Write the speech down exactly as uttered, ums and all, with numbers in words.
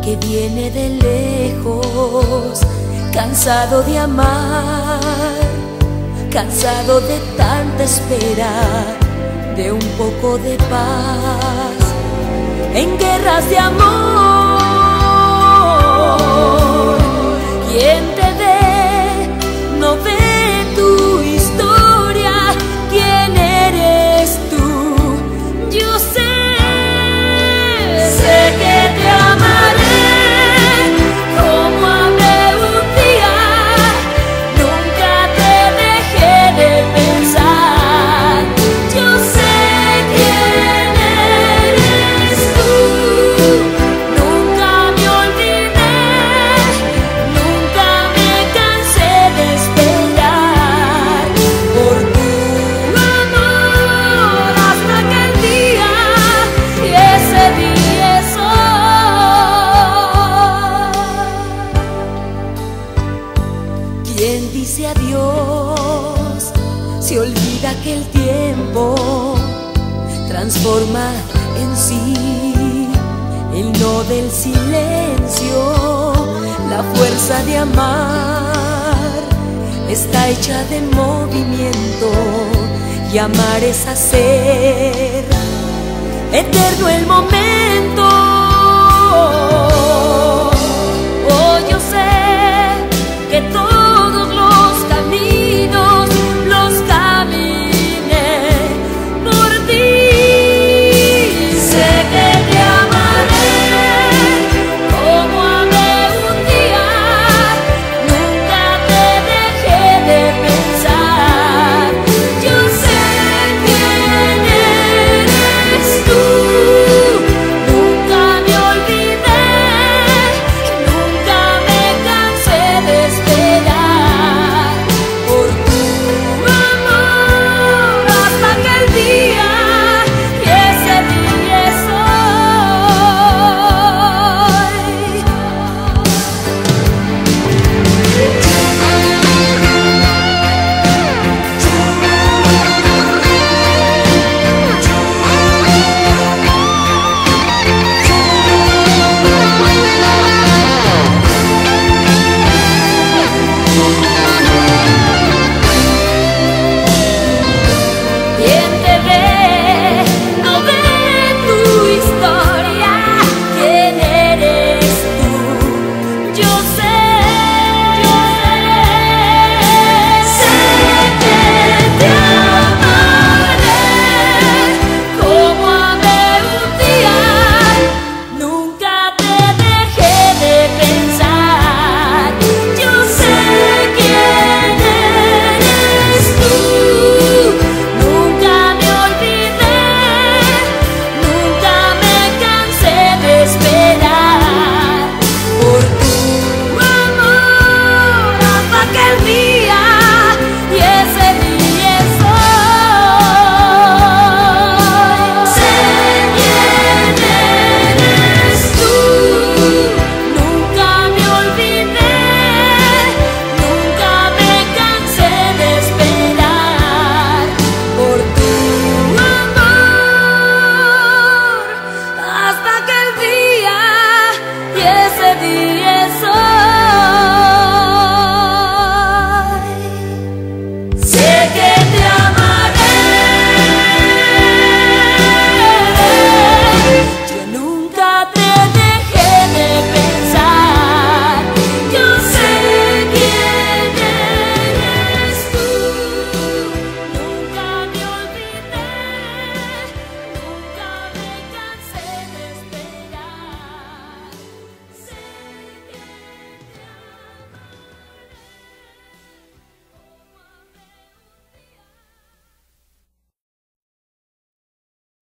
que viene de lejos, cansado de amar, cansado de tanta espera, de un poco de paz, en guerras de amor. Quien te ve, no ve tu historia. ¿Quién eres tú? Yo sé, sé que te amaré como amé un día. Nunca te dejé de pensar. Yo sé quién eres tú. Nunca me olvidé, nunca me cansé de esperar por tu amor hasta aquel día, y ese día es hoy. Quien dice adiós se olvida que el tiempo transforma en sí el no del silencio. La fuerza de amar está hecha de movimiento, y amar es hacer eterno el momento.